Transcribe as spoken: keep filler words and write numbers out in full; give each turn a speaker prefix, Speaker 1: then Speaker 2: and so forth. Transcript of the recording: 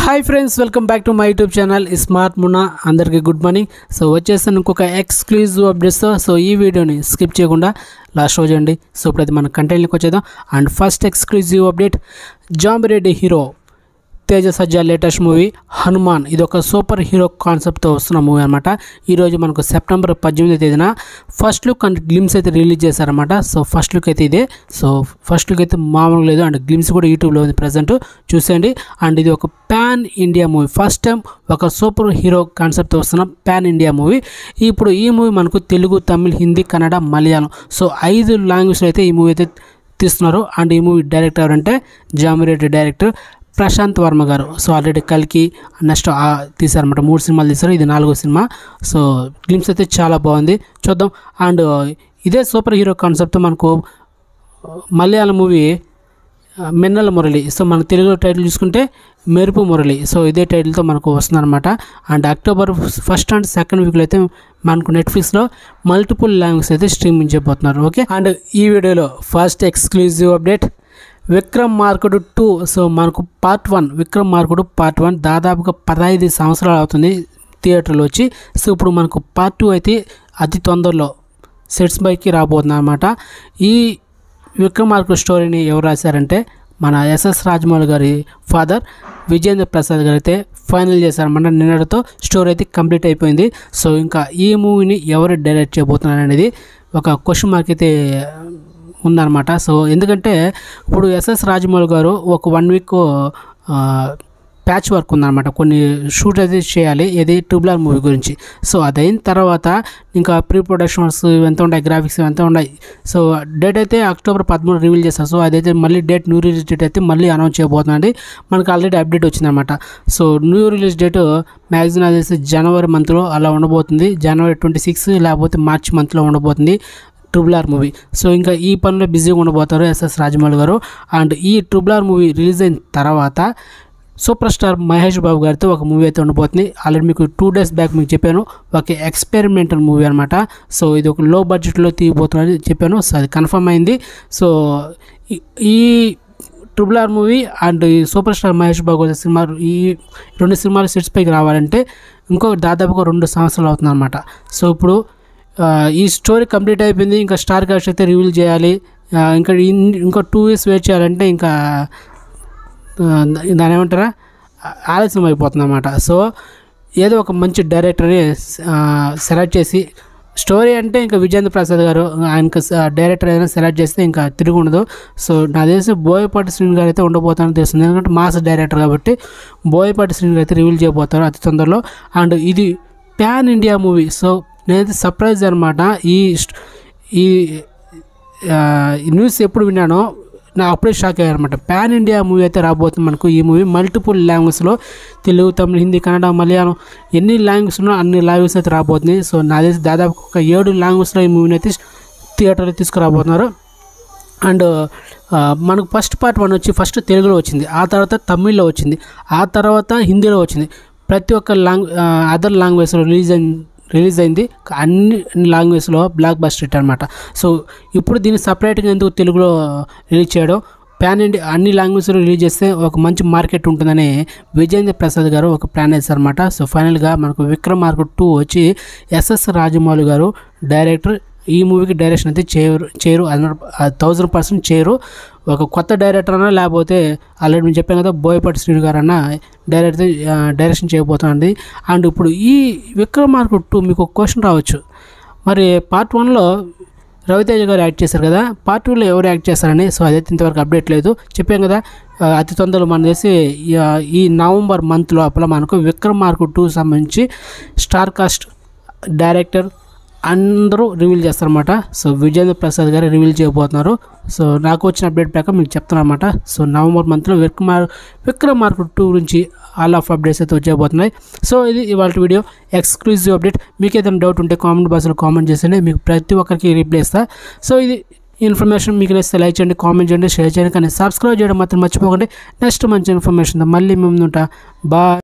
Speaker 1: Hi friends, welcome back to my YouTube channel smart Munna. అందరికీ good morning. So వచ్చేస్తాను ఇంకొక exclusive అప్డేట్స్తో. So ఈ వీడియోని స్కిప్ చేయకుండా లాస్ట్ రోజు అండి. సో ఇప్పుడైతే మన కంటెంట్లోకి వచ్చేద్దాం. And first exclusive update, Zombie Reddy hero Teja Sajja latest movie Hanuman. ఇది ఒక సూపర్ హీరో కాన్సెప్ట్తో వస్తున్న మూవీ అనమాట. ఈరోజు మనకు సెప్టెంబర్ పద్దెనిమిది తేదీన ఫస్ట్ లుక్ అండ్ గ్లిమ్స్ అయితే రిలీజ్ చేశారనమాట. సో ఫస్ట్ లుక్ అయితే ఇదే. సో ఫస్ట్ లుక్ అయితే మామూలుగా లేదు, అండ్ గ్లిమ్స్ కూడా యూట్యూబ్లో ఉంది ప్రజెంట్, చూసేయండి. అండ్ ఇది ఒక pan India movie. First time ఒక సూపర్ హీరో కాన్సెప్ట్తో వస్తున్న పాన్ ఇండియా మూవీ. ఇప్పుడు ఈ మూవీ మనకు తెలుగు, తమిళ్, హిందీ, కన్నడ, మలయాళం, సో ఐదు లాంగ్వేజ్లో అయితే ఈ మూవీ అయితే తీస్తున్నారు. అండ్ ఈ మూవీ డైరెక్టర్ ఎవరంటే జాంబిరెడ్డి డైరెక్టర్ ప్రశాంత్ వర్మ గారు. సో ఆల్రెడీ కల్కి నెక్స్ట్ తీశారన్నమాట, మూడు సినిమాలు తీశారు, ఇది నాలుగో సినిమా. సో గ్లిమ్స్ అయితే చాలా బాగుంది, చూద్దాం. అండ్ ఇదే సూపర్ హీరో కాన్సెప్ట్ మనకు మలయాళం మూవీ మిన్నల మురళి. సో మన తెలుగులో టైటిల్ చూసుకుంటే మెరుపు మురళి. సో ఇదే టైటిల్తో మనకు వస్తుందన్నమాట. And October first and second వీక్లో అయితే మనకు నెట్ఫ్లిక్స్లో మల్టిపుల్ లాంగ్వేజ్ అయితే స్ట్రీమింగ్ చేయబోతున్నారు. ఓకే. అండ్ ఈ వీడియోలో first exclusive update, Vikramarkudu two. So మనకు part one, Vikramarkudu part one దాదాపుగా పదహైదు సంవత్సరాలు అవుతుంది థియేటర్లో వచ్చి. సో ఇప్పుడు మనకు పార్ట్ టూ అయితే అతి తొందరలో సెట్స్ బైకి రాబోతుంది అనమాట. ఈ విక్రమార్కుడు స్టోరీని ఎవరు రాశారంటే మన ఎస్ఎస్ రాజమౌళి గారి ఫాదర్ విజేంద్ర ప్రసాద్ గారు అయితే ఫైనల్ చేశారన్నమాట. నిన్నటితో స్టోరీ అయితే కంప్లీట్ అయిపోయింది. సో ఇంకా ఈ మూవీని ఎవరు డైరెక్ట్ చేయబోతున్నారు అనేది ఒక క్వశ్చన్ మార్క్ అయితే ఉందన్నమాట. సో ఎందుకంటే ఇప్పుడు ఎస్ఎస్ రాజమౌళి గారు ఒక వన్ వీక్ ప్యాచ్ వర్క్ ఉందన్నమాట, కొన్ని షూట్ అయితే చేయాలి, ఇది ట్రిపుల్ ఆర్ మూవీ గురించి. సో అదైన తర్వాత ఇంకా ప్రీ ప్రొడక్షన్స్ ఎంత ఉన్నాయి, గ్రాఫిక్స్ ఎంత ఉన్నాయి. సో డేట్ అయితే అక్టోబర్ పదమూడు రివీల్ చేస్తారు. సో అదైతే మళ్ళీ డేట్, న్యూ రిలీజ్ డేట్ అయితే మళ్ళీ అనౌన్స్ చేయబోతుందండి. మనకు ఆల్రెడీ అప్డేట్ వచ్చిందన్నమాట. So new release date maximum అదేసి జనవరి మంత్లో అలా ఉండబోతుంది, జనవరి ట్వంటీ సిక్స్ లేకపోతే మార్చ్ మంత్లో ఉండబోతుంది ట్రిపుల్ ఆర్ మూవీ. సో ఇంకా ఈ పనిలో బిజీగా ఉండబోతారు ఎస్ఎస్ రాజమౌళి గారు. అండ్ ఈ ట్రిపుల్ ఆర్ మూవీ రిలీజ్ అయిన తర్వాత సూపర్ స్టార్ మహేష్ బాబు గారితో ఒక మూవీ అయితే ఉండబోతుంది. ఆల్రెడీ మీకు టూ డేస్ బ్యాక్ మీకు చెప్పాను, ఒక ఎక్స్పెరిమెంటల్ మూవీ అనమాట. సో ఇది ఒక లో బడ్జెట్లో తీయబోతుందని చెప్పాను. సో అది కన్ఫర్మ్ అయింది. సో ఈ ట్రిపుల్ ఆర్ మూవీ అండ్ ఈ సూపర్ స్టార్ మహేష్ బాబు గారి సినిమా, ఈ రెండు సినిమాలు సెట్స్ పైకి రావాలంటే ఇంకొక దాదాపుగా రెండు సంవత్సరాలు అవుతుంది అనమాట. సో ఇప్పుడు ఈ స్టోరీ కంప్లీట్ అయిపోయింది, ఇంకా స్టార్ కాస్ట్ అయితే రివీల్ చేయాలి. ఇంకా ఇంకో టూ ఇయర్స్ వెయిట్ చేయాలంటే ఇంకా దాని ఏమంటారా ఆలస్యం అయిపోతుంది అన్నమాట. సో ఏదో ఒక మంచి డైరెక్టర్ని సెలెక్ట్ చేసి, స్టోరీ అంటే ఇంకా విజేంద్ర ప్రసాద్ గారు ఆయనకు డైరెక్టర్ ఏదైనా సెలెక్ట్ చేస్తే ఇంకా తిరిగి ఉండదు. సో నా తెలిసి బోయపాటి శ్రీని గారు అయితే ఉండబోతానని తెలుస్తుంది, ఎందుకంటే మాస్ డైరెక్టర్ కాబట్టి బోయపాటి శ్రీని గారు అయితే రివీల్ చేయబోతారు అతి తొందరలో. అండ్ ఇది పాన్ ఇండియా మూవీ. సో నేనైతే సర్ప్రైజ్ అనమాట. ఈ ఈ న్యూస్ ఎప్పుడు విన్నానో నా అప్పుడే షాక్ అయ్యారనమాట. పాన్ ఇండియా మూవీ అయితే రాబోతుంది మనకు. ఈ మూవీ మల్టిపుల్ లాంగ్వేజ్లో తెలుగు, తమిళ్, హిందీ, కన్నడ, మలయాళం ఎన్ని లాంగ్వేజ్ ఉన్నా అన్ని లాంగ్వేజ్ అయితే రాబోతుంది. సో నా తెలిసి దాదాపు ఒక ఏడు లాంగ్వేజ్లో ఈ మూవీని అయితే థియేటర్లో తీసుకురాబోతున్నారు. అండ్ మనకు ఫస్ట్ పార్ట్ వన్ వచ్చి ఫస్ట్ తెలుగులో వచ్చింది, ఆ తర్వాత తమిళ్లో వచ్చింది, ఆ తర్వాత హిందీలో వచ్చింది. ప్రతి ఒక్క లాంగ్ అదర్ లాంగ్వేజ్లో రిలీజ్ అయింది రిలీజ్ అయింది అన్ని లాంగ్వేజ్లో బ్లాక్ బస్టర్ హిట్ అనమాట. సో ఇప్పుడు దీన్ని సపరేట్గా ఎందుకు తెలుగులో రిలీజ్ చేయడం, పాన్ ఇండియా అన్ని లాంగ్వేజ్లో రిలీజ్ చేస్తే ఒక మంచి మార్కెట్ ఉంటుందని విజేంద్ర ప్రసాద్ గారు ఒక ప్లాన్ వేశారన్నమాట. సో ఫైనల్గా మనకు విక్రమార్కుడు టూ వచ్చి ఎస్ఎస్ రాజమౌళి గారు డైరెక్టర్. ఈ మూవీకి డైరెక్షన్ అయితే చేయరు చేయరు థౌజండ్ పర్సెంట్ చేయరు. ఒక కొత్త డైరెక్టర్ అన్నా, లేకపోతే ఆల్రెడీ నేను చెప్పాను కదా బోయపాటి శ్రీని గారు అన్న డైరెక్టర్ డైరెక్షన్ చేయబోతుంది. అండ్ ఇప్పుడు ఈ విక్రమార్కుడు టూ మీకు ఒక క్వశ్చన్ రావచ్చు, మరి పార్ట్ వన్లో రవితేజ గారు యాక్ట్ చేశారు కదా, పార్ట్ టూలో ఎవరు యాక్ట్ చేస్తారని. సో అదైతే ఇంతవరకు అప్డేట్ లేదు, చెప్పాం కదా. అతి తొందరలో మనం చేసి ఈ నవంబర్ మంత్ లోపల మనకు విక్రమార్కుడు టూ సంబంధించి స్టార్ కాస్ట్, డైరెక్టర్ అందరూ రివీల్ చేస్తారన్నమాట. సో విజేంద్ర ప్రసాద్ గారు రివీల్ చేయబోతున్నారు. సో నాకు వచ్చిన అప్డేట్ ప్రకారం మీకు చెప్తాను అనమాట. సో నవంబర్ మంత్లో విక్రమార్ విక్రమార్కుడు టూ గురించి ఆల్ ఆఫ్ అప్డేట్స్ అయితే వచ్చేయబోతున్నాయి. సో ఇది ఇవాళ వీడియో ఎక్స్క్లూజివ్ అప్డేట్. మీకు ఏదైనా డౌట్ ఉంటే కామెంట్ బాక్స్లో కామెంట్ చేసేయండి, మీకు ప్రతి ఒక్కరికి రిప్లై ఇస్తా. సో ఇది ఇన్ఫర్మేషన్ మీకు నచ్చితే లైక్ చేయండి, కామెంట్ చేయండి, షేర్ చేయండి, కానీ సబ్స్క్రైబ్ చేయడం మాత్రం మర్చిపోకండి. నెక్స్ట్ మంచి ఇన్ఫర్మేషన్ మళ్ళీ మేము ఉంటా. బాయ్.